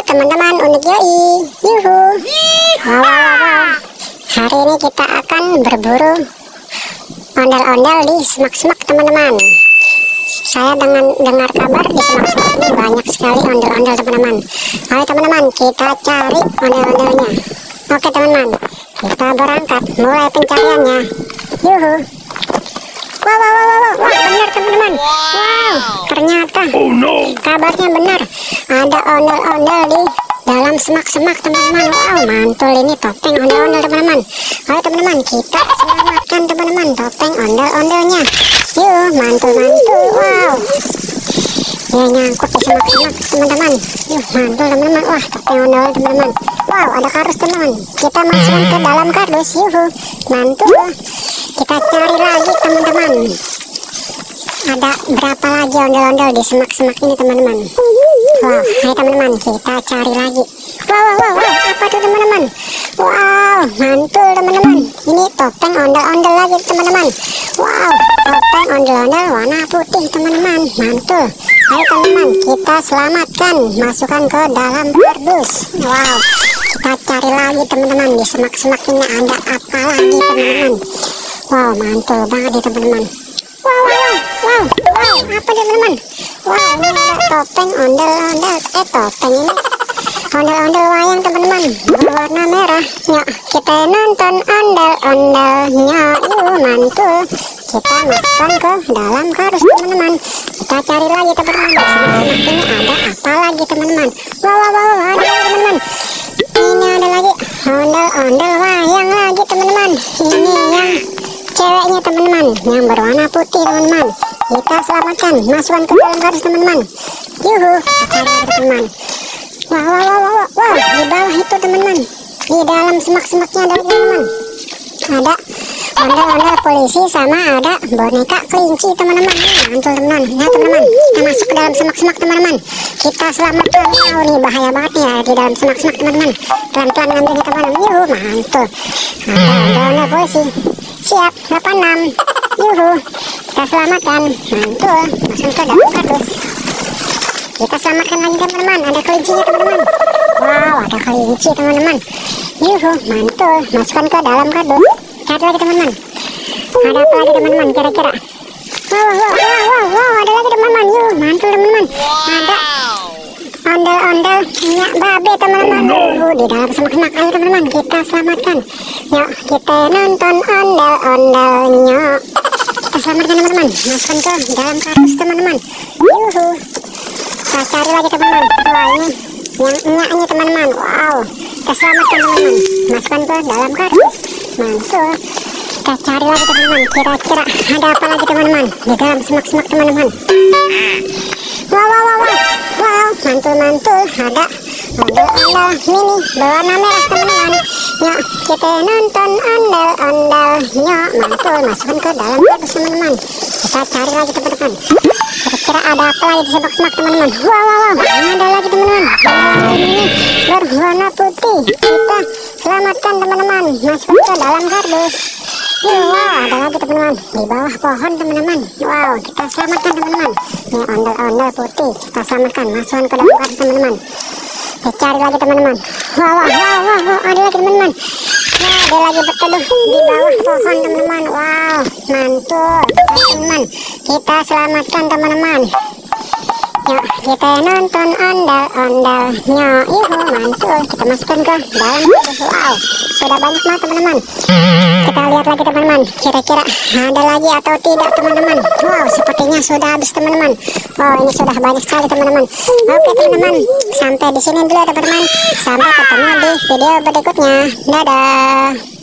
teman-teman unik yoi. Yuhu. Wow. Hari ini kita akan berburu ondel-ondel di semak-semak teman-teman. Saya dengar kabar di semak-semak ini banyak sekali ondel-ondel teman-teman. Ayo teman-teman, kita cari ondel-ondelnya. Oke teman-teman, kita berangkat mulai pencariannya. Yuhu. Wow, benar teman-teman. Wow, ternyata kabarnya benar. Ada ondel-ondel di dalam semak-semak teman-teman. Wow, mantul ini topeng ondel-ondel teman-teman. Ayo teman-teman, kita selamatkan teman-teman topeng ondel-ondelnya. Yuk, mantul. Wow, dia nyangkut di semak-semak teman-teman. Yuk, mantul teman-teman. Wah, topeng ondel-ondel teman-teman. Wow, ada kardus teman-teman. Kita masukkan ke dalam kardus. Yuhu, mantul. Kita cari lagi teman-teman. Ada berapa lagi ondel-ondel di semak-semak ini teman-teman? Wow, ayo teman-teman, kita cari lagi. Wow, apa tuh teman-teman? Wow, mantul teman-teman. Ini topeng ondel-ondel lagi teman-teman. Wow, topeng ondel-ondel warna putih teman-teman. Mantul. Ayo teman-teman, kita selamatkan, masukkan ke dalam kardus. Wow, kita cari lagi teman-teman. Di semak-semak ini ada apa lagi teman-teman? Wow, mantul banget ya teman-teman. Wow, apa teman-teman? Wow, ini ada topeng ondel-ondel. Topeng ini ondel-ondel wayang teman-teman, berwarna merah. Yuk, kita nonton ondel-ondelnya. Yuk, mantul. Kita masukkan ke dalam kardus teman-teman. Kita cari lagi teman-teman. Di semak-semak ini ada apa lagi teman-teman? Wow, ada lagi teman-teman. Ini ada lagi ondel-ondel wayang lagi teman-teman. Ini yang ceweknya teman-teman, yang berwarna putih teman-teman. Kita selamatkan, masukkan ke dalam kardus teman-teman. Yuhu, kita cari teman-teman. Wow, di bawah itu teman-teman, di dalam semak-semaknya ada teman-teman. Ada ondel-ondel polisi sama ada boneka kelinci teman-teman. Mantul teman-teman. Ya teman-teman, kita masuk ke dalam semak-semak teman-teman. Kita selamatkan. Wow, ini bahaya banget ya di dalam semak-semak teman-teman. Pelan-pelan ngambilnya teman-teman. Yuhu, mantul. Ada ondel-ondel polisi. Siap, 86. Yuhu, kita selamatkan. Mantul, masuk ke dalam kardus. Kita selamatkan lagi teman-teman. Ada kelincinya teman-teman. Wow, ada kelinci teman-teman. Yuhu, mantul, masukkan ke dalam kardus. Cari lagi teman-teman. Ada apa lagi teman-teman kira-kira? Wow, ada lagi teman-teman. Yuh, mantul teman-teman. Ada ondel-ondel minyak babe teman-teman. Di dalam semak-semak. Ayo teman-teman, kita selamatkan. Yuk, kita nonton ondel-ondelnya. Kita selamatkan teman-teman. Masukkan ke dalam kardus teman-teman. Yuhu, kita cari lagi teman-teman. Wah, ini yang minyaknya teman-teman. Wow, kita selamatkan teman-teman. Masukkan ke dalam kardus. Mantul. Kita cari lagi teman-teman. Kira-kira ada apa lagi teman-teman di dalam semak-semak teman-teman? Wow, mantul. Ada ondel-ondel mini berwarna merah teman-teman. Yuk, kita nonton ondel-ondelnya. Mantul, masukkan ke dalam kardus teman-teman. Kita cari lagi teman-teman. Kira-kira ada apa lagi di semak-semak teman-teman? Wow, ada lagi teman-teman. Ini berwarna putih. Kita selamatkan teman-teman. Masukkan ke dalam kardus. Wow, ada lagi teman-teman di bawah pohon teman-teman. Wow, kita selamatkan teman-teman. Ini ondel-ondel putih, kita selamatkan, masukkan ke dalam kardus teman-teman. Kita cari lagi teman-teman. Wow, ada lagi teman-teman. Wow, ada lagi berteduh di bawah pohon teman-teman. Wow, mantul teman-teman. Kita selamatkan teman-teman. Yuk, kita nonton ondel-ondelnya. Yuhu, mantul. Kita masukkan ke dalam kardus. Wow, sudah banyak banget teman-teman. Kita lihat lagi teman-teman, kira-kira ada lagi atau tidak teman-teman. Wow, sepertinya sudah habis teman-teman. Wow, ini sudah banyak sekali teman-teman. Oke teman-teman, sampai di sini dulu teman-teman. Sampai ketemu di video berikutnya. Dadah.